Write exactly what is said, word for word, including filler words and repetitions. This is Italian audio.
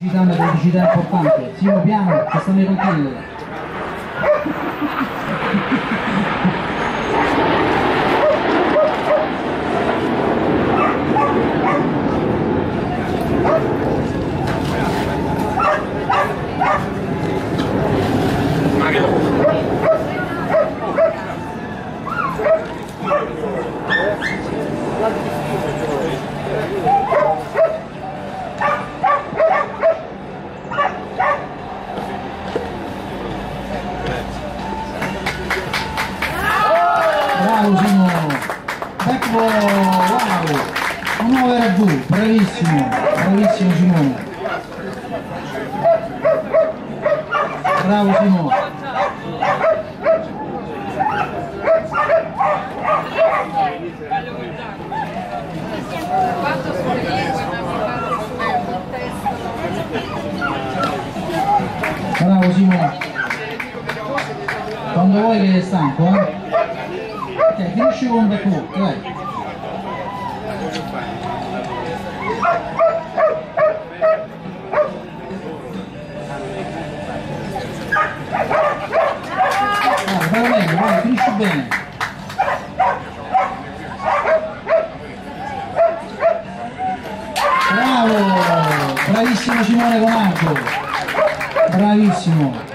Una velocità importante, Simo piano, che stanno i tranquilli. Bravo Simo, ecco, wow, un nuovo R V, bravissimo, bravissimo Simone, bravo Simo. Bravo Simo, quando vuoi che è stanco, eh? Ok, finisci con un back walk, dai. Vai, vai bene, vai, finisci bene. Bravo! Bravissimo Simone con Argo. Bravissimo.